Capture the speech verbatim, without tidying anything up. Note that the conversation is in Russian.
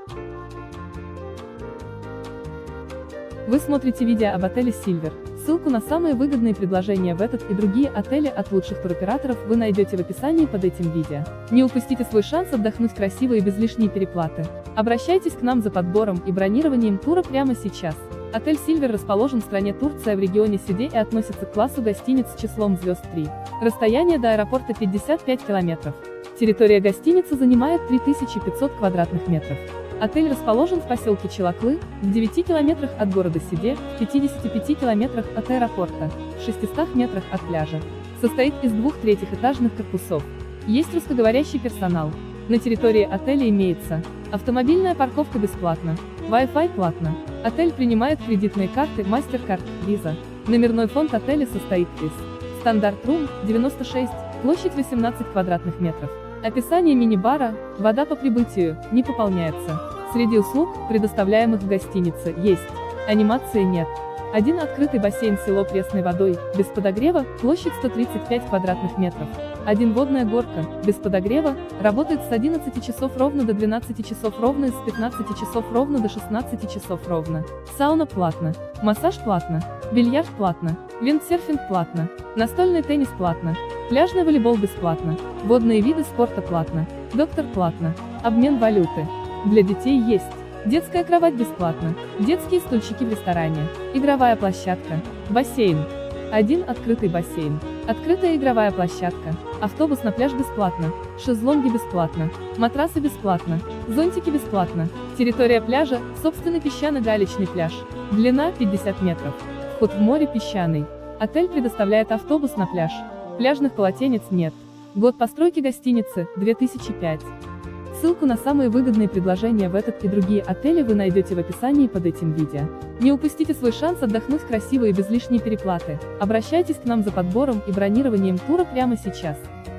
Вы смотрите видео об отеле Silver. Ссылку на самые выгодные предложения в этот и другие отели от лучших туроператоров вы найдете в описании под этим видео. Не упустите свой шанс отдохнуть красиво и без лишней переплаты. Обращайтесь к нам за подбором и бронированием тура прямо сейчас. Отель Silver расположен в стране Турция в регионе Сиде и относится к классу гостиниц с числом звезд три. Расстояние до аэропорта пятьдесят пять километров. Территория гостиницы занимает три тысячи пятьсот квадратных метров. Отель расположен в поселке Челаклы, в девяти километрах от города Сиде, в пятидесяти пяти километрах от аэропорта, в шестистах метрах от пляжа. Состоит из двух третьих-этажных корпусов. Есть русскоговорящий персонал. На территории отеля имеется автомобильная парковка бесплатно, Wi-Fi платно. Отель принимает кредитные карты MasterCard, Visa. Номерной фонд отеля состоит из Стандарт Рум, девяносто шесть, площадь восемнадцать квадратных метров. Описание мини-бара, вода по прибытию, не пополняется. Среди услуг, предоставляемых в гостинице, есть анимации нет. Один открытый бассейн село пресной водой, без подогрева, площадь сто тридцать пять квадратных метров. Один водная горка, без подогрева, работает с одиннадцати часов ровно до двенадцати часов ровно и с пятнадцати часов ровно до шестнадцати часов ровно. Сауна платно, массаж платно, бильярд платно, виндсерфинг платно, настольный теннис платно, пляжный волейбол бесплатно, водные виды спорта платно, доктор платно, обмен валюты. Для детей есть детская кровать бесплатно, детские стульчики в ресторане, игровая площадка, бассейн. Один открытый бассейн, открытая игровая площадка, автобус на пляж бесплатно, шезлонги бесплатно, матрасы бесплатно, зонтики бесплатно. Территория пляжа, собственный песчано-галечный пляж, длина пятьдесят метров, вход в море песчаный. Отель предоставляет автобус на пляж, пляжных полотенец нет. Год постройки гостиницы, две тысячи пятый. Ссылку на самые выгодные предложения в этот и другие отели вы найдете в описании под этим видео. Не упустите свой шанс отдохнуть красиво и без лишней переплаты. Обращайтесь к нам за подбором и бронированием тура прямо сейчас.